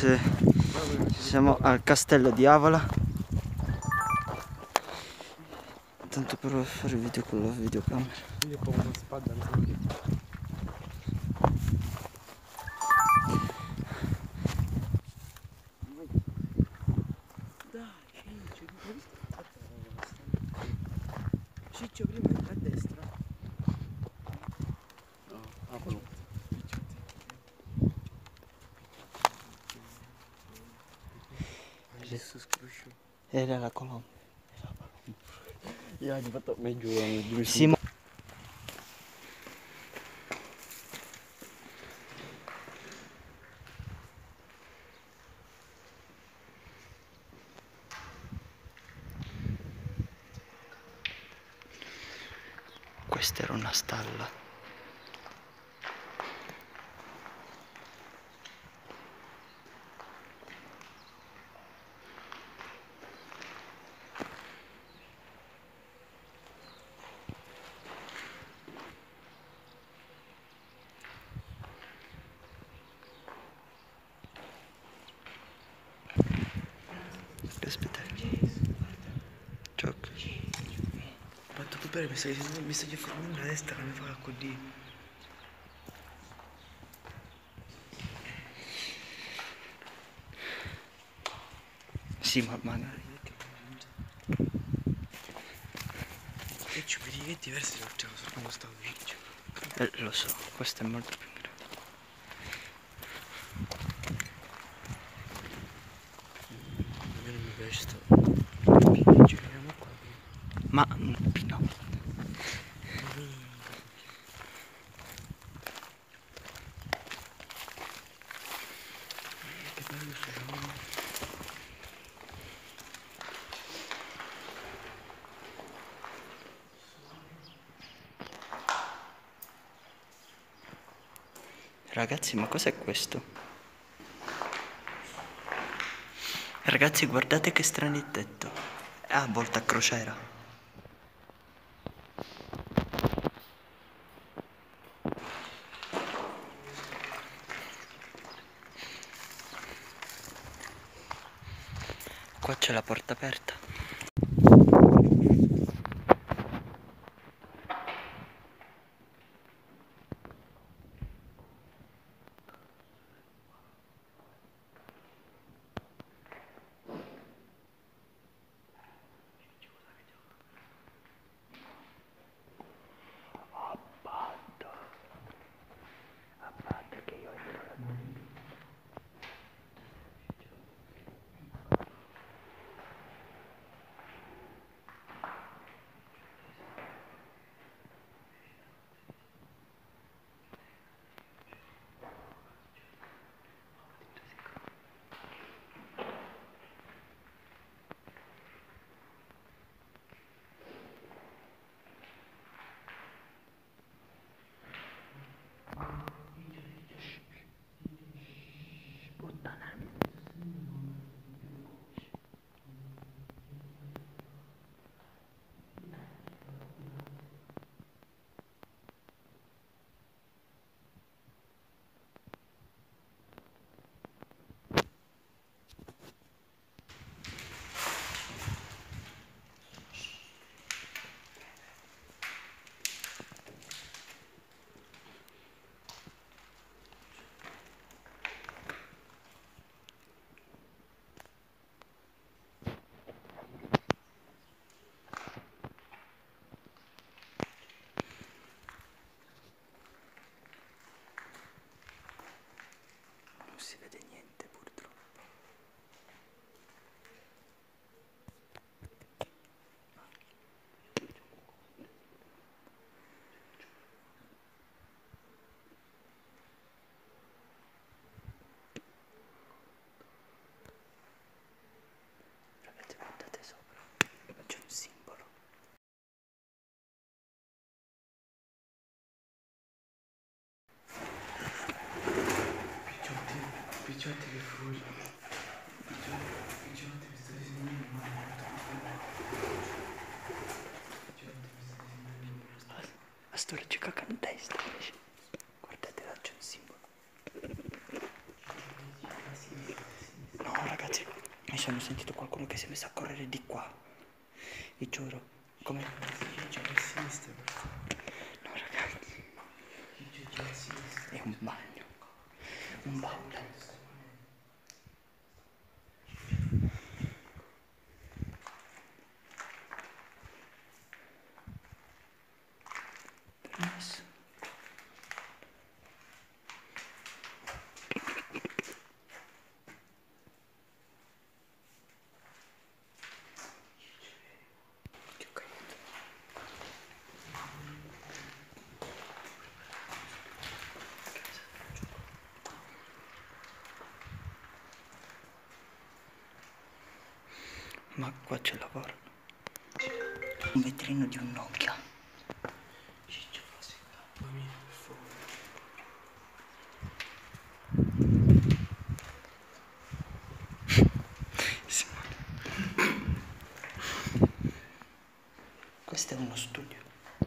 siamo al castello di Avola. Tanto per fare il video con la videocamera. Io ho una spada ancora. Dai, Ciccio prima a destra. No, apro. Adesso scruscio. Era la colonna. Io ho fatto meglio. Sì, questa era una stalla. Aspetta. Gioca. Quanto più bene, mi sto fermando a destra, mi fa così. Sì, ma magari. E ci vedi che è diverso dall'altra cosa quando stavo vicino. Lo so, questo è molto più grande. A me non mi piace sto. Ci vediamo qua. Ma no. Che bello sto giorno. Ragazzi, ma cos'è questo? Ragazzi, guardate che strano il tetto. È a volta a crociera. Qua c'è la porta aperta. Abbatto che io entro la tua. Non si vede niente purtroppo. Ragazzi, guardate sopra. C'è un simbolo. Picciotti che fuggono. Picciotti mi sta disegnando male. A sto ci cacca in testa invece. Guardate là c'è un simbolo. sono sentito qualcuno che si è messo a correre di qua. Vi giuro. Come? C'è a sinistra, per favore. No, ragazzi. C'è a sinistra. È un bagno. Un baule. Permesso. Che ho capito. Ma qua c'è lavoro. Un vetrino di un Nokia. Ciccio, fa fammi per favore. Simone. Questo è uno studio.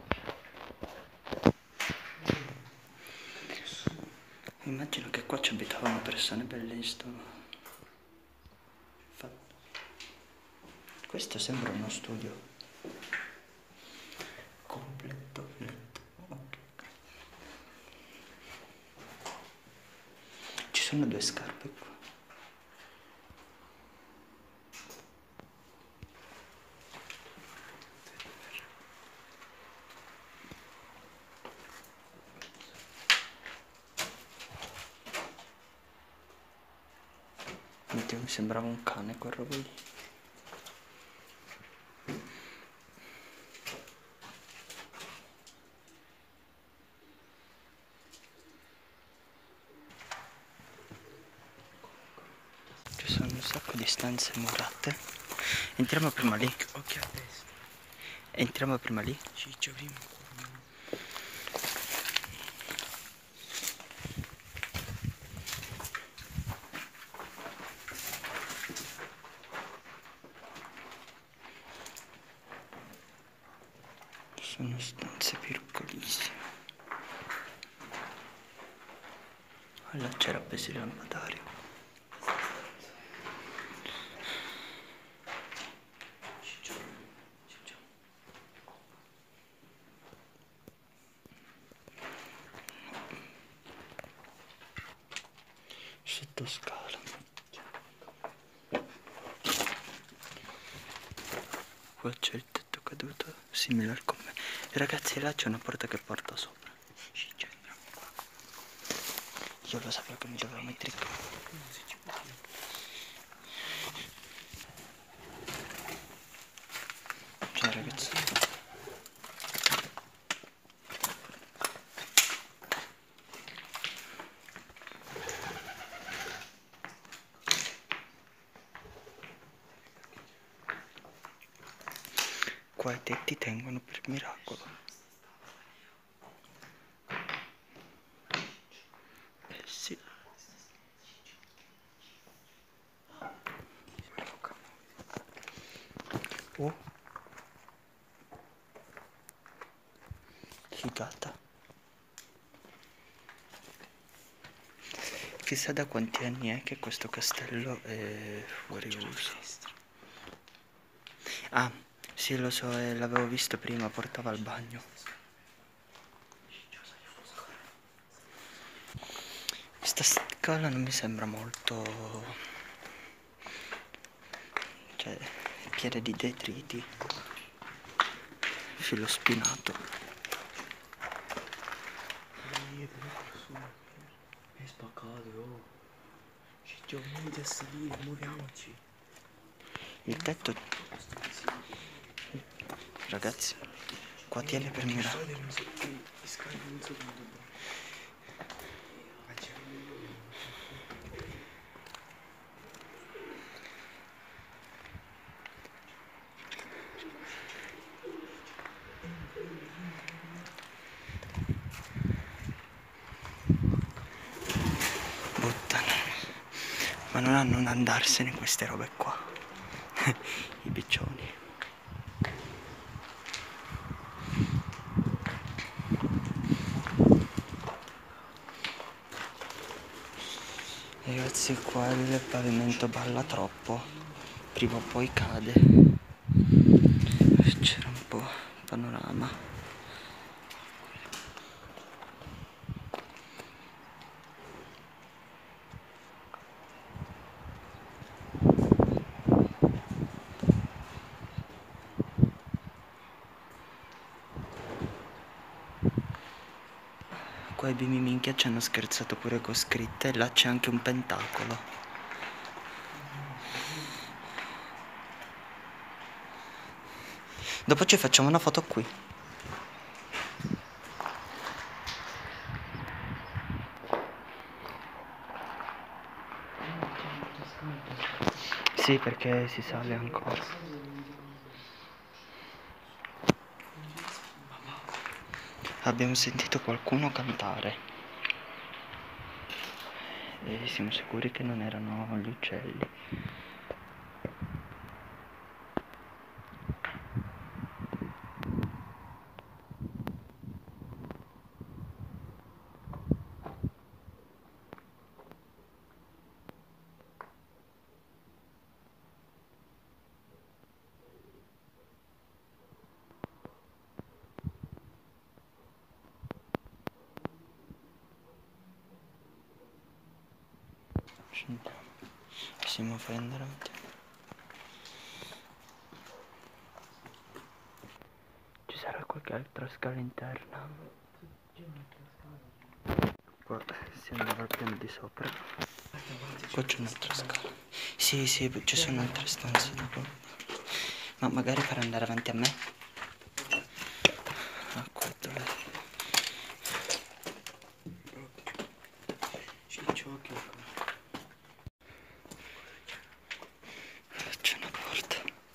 Immagino che qua ci abitavano persone belle in sto. Questo sembra uno studio. Completo letto. Ok. Ci sono due scarpe qua. Oddio, mi sembrava un cane quel robo lì. Ci sono un sacco di stanze murate. Entriamo prima lì. Occhio a destra. Entriamo prima lì. Ciccio, prima qua. Sono stanze piccolissime. Là c'era appeso il lampadario. Ciccio, Ciccio. Sotto scala. Qua c'è il tetto caduto, simile al come. Ragazzi, là c'è una porta che porta sopra. Ciccio, entriamo qua. Io lo sapevo che mi dovevo mettere qua. Non si ci può dire. Cioè, ragazzi. Qua i tetti tengono per miracolo. Sì. Oh. Figata. Chissà da quanti anni è che questo castello è fuori uso. Ah, sì, lo so, l'avevo visto prima, portava al bagno. Questa scala non mi sembra molto... cioè, è piena di detriti. Filo spinato. È spaccato, oh. Ciccio, muoviti a salire, muoviamoci. Il tetto... Ragazzi, qua tiene per miracolo. Buttano. Ma non hanno un andarsene queste robe qua. I piccioni. Ragazzi, qua il pavimento balla troppo. prima o poi cade. C'era un po' panorama. Qua i bimbi minchia ci hanno scherzato pure con scritte, là c'è anche un pentacolo. Dopo ci facciamo una foto qui. Sì, perché si sale ancora. Abbiamo sentito qualcuno cantare e siamo sicuri che non erano gli uccelli. Scendiamo, possiamo prendere un attimo. Ci sarà qualche altra scala interna? Qua si andava al piano di sopra. Qua c'è un'altra scala. Sì, ci sono altre stanze dopo. Ma magari per andare avanti a me? Ah, qua dove? C'è una porta.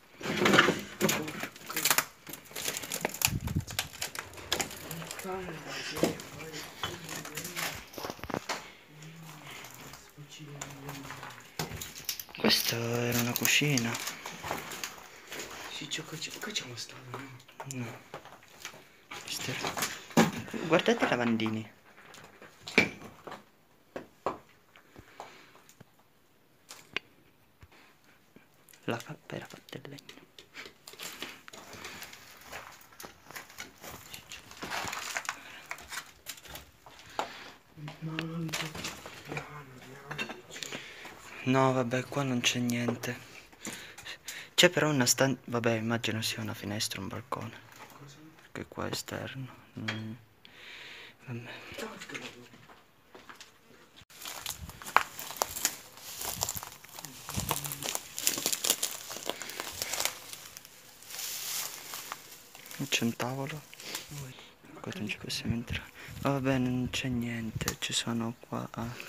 Questa era una cucina. Sì, qua c'è uno stato, no? No. Guardate i lavandini. La cappa era fatta in legno. No, vabbè, qua non c'è niente. C'è però una stanza. Vabbè, immagino sia una finestra, un balcone. Cosa? Perché qua è esterno. Vabbè. C'è un tavolo. Qua non ci possiamo entrare. Vabbè, non c'è niente. Ci sono qua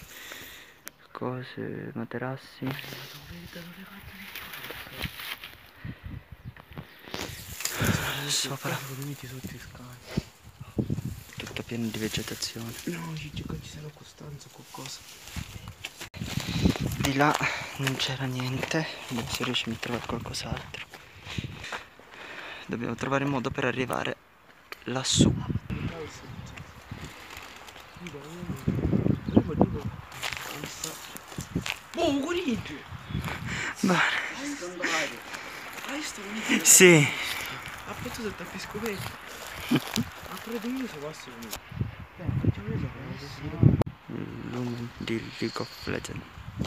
cose, materassi. Sopra. Tutto pieno di vegetazione. No, Ciccio, ci sarà Costanzo o qualcosa. Di là non c'era niente. Vediamo se riusciamo a trovare qualcos'altro. Dobbiamo trovare il modo per arrivare lassù. Oh, Corinthians! Sì. Ha fatto il tappiscoperto. Ha preso io se posso venire. Lumen di League of Legends.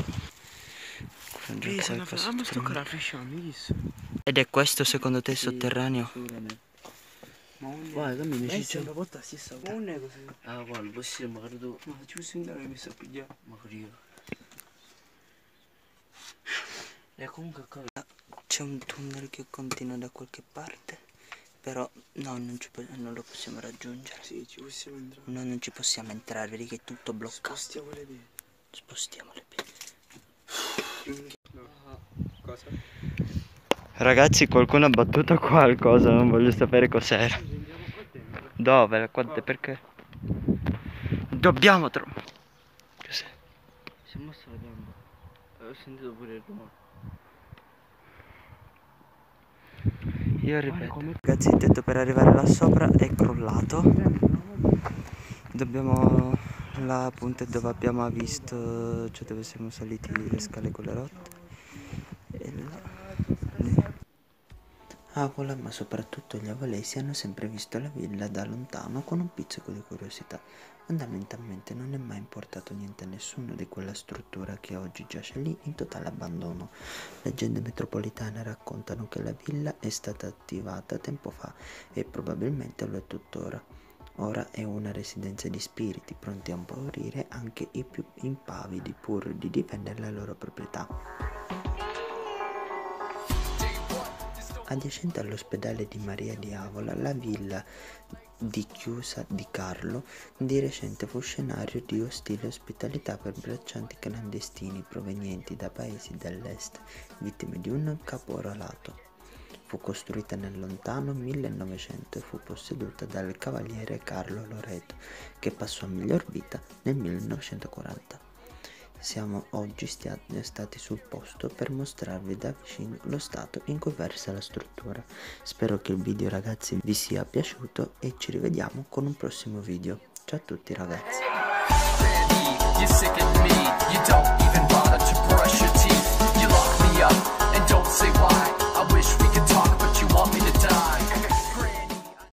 Ma sto cara fresciando, chissà. Ed è questo secondo te sotterraneo? Guarda, cammina, Ciccio. Ma porta la stessa volta. Non è così. Ah, guarda, possiamo, magari tu. Ma ci posso andare, mi sta a pigliare. Magari io. E comunque qua c'è un tunnel che continua da qualche parte. Però no, non lo possiamo raggiungere. Sì, ci possiamo entrare. No, non ci possiamo entrare, vedi che è tutto bloccato. Spostiamo le piedi. Spostiamo le piedi. No. Cosa? Ragazzi, qualcuno ha battuto qualcosa, non voglio sapere cos'era. Dove? Quante? Perché? Dobbiamo trovare. Cos'è? Si è mossa la gamba. Ho sentito pure il rumore. Io ripeto, ragazzi, il tetto per arrivare là sopra è crollato. Dobbiamo là appunto dove abbiamo visto, cioè dove siamo saliti le scale quelle rotte. E là Avola, ma soprattutto gli avolesi, hanno sempre visto la villa da lontano con un pizzico di curiosità. Fondamentalmente non è mai importato niente a nessuno di quella struttura che oggi giace lì in totale abbandono. Leggende metropolitane raccontano che la villa è stata attivata tempo fa e probabilmente lo è tuttora. Ora è una residenza di spiriti pronti a impaurire anche i più impavidi pur di difendere la loro proprietà. Adiacente all'ospedale di Maria di Avola, la villa di Chiusa di Carlo di recente fu scenario di ostile ospitalità per braccianti clandestini provenienti da paesi dell'est, vittime di un caporalato. Fu costruita nel lontano 1900 e fu posseduta dal cavaliere Carlo Loreto, che passò a miglior vita nel 1940. Siamo oggi stati sul posto per mostrarvi da vicino lo stato in cui versa la struttura. Spero che il video, ragazzi, vi sia piaciuto e ci rivediamo con un prossimo video. Ciao a tutti, ragazzi.